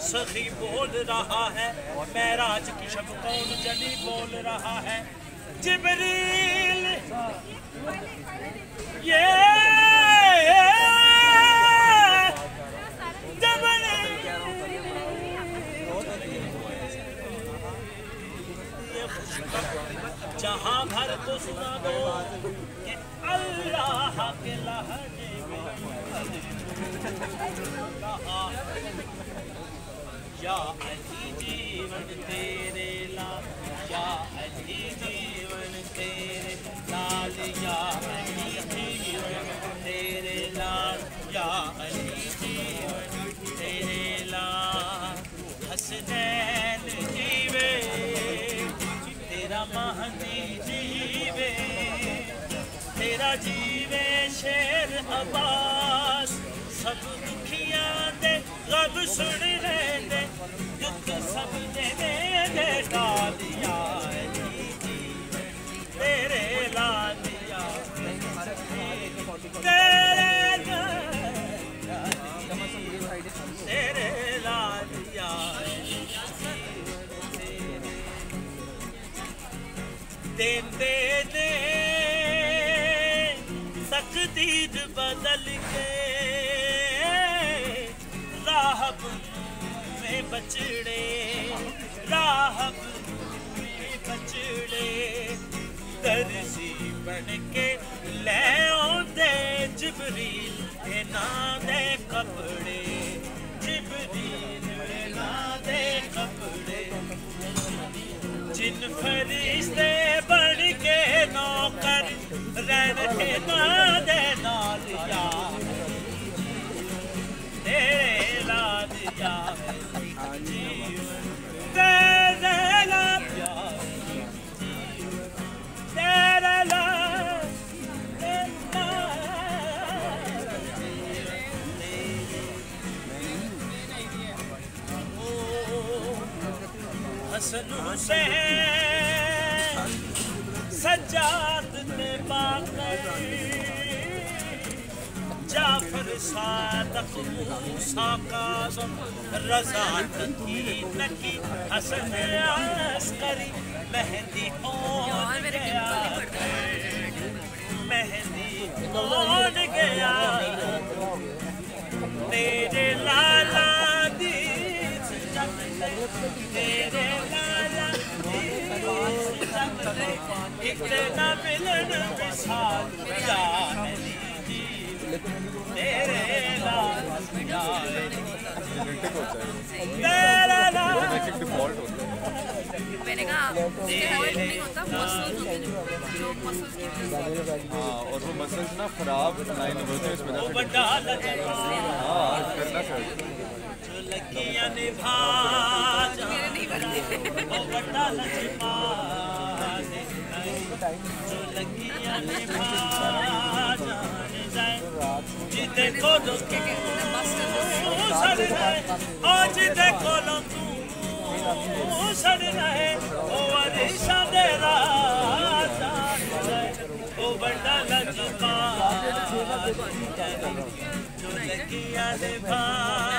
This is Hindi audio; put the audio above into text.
सखी बोल रहा है, महराज की शब कौन जली बोल रहा है। जिब्रील ये जहाँ भर को सुना दो कि अल्लाह के लहजे में या अली जीवन तेरे लाल, या अली जीवन तेरे लाल, या अली जीवन तेरे लाल, या अली जीवन तेरे लाल। हसनैन जीवे तेरा महदी जीवे, तेरा जीवे शेर अब्बास। सब दुखियां दे गम सुन ले, दुख सब दे डालिया तेरे लालिया तेरे लालिया देंदे दे तकदीर बदल के, राहब में बचड़े, राहब में बचड़े। दर्जी बन के ले आंदे जिब्रील ना दे कपड़े, जिब्रील ना दे कपड़े। जिन फरिश्ते बन के नौकर रहने ना दे नाल, या तेरे लाल, या जीवन तेरे लाल, या तेरे लाल, हसन हुसैन सज्जाद ने बाकर, जाफर सादक मूसा काज़म रज़ा नकी नकी हसन अस्करी। मेहंदी कौन गया, मेहंदी कौन गया, तेरे लाला दी तेरे लाला दी इतना मिलन विशाल, या तेरे लाल, या तेरा लाल। मैंने कहा नहीं होता, मसल्स होते हैं जो मसल्स की और वो मसल्स ना खराब लाइन होते हैं, इस वजह से करना चाहिए। जो लगियां निभा मेरे नहीं बनते, वो बड़ा लजमा, जो लगियां निभा जिदे को सड़ रहे, आज देखो लो तू सड़ रहे, ओ अरीशा दे राजा ओ बड़ा लजमा। जो लगियां निभा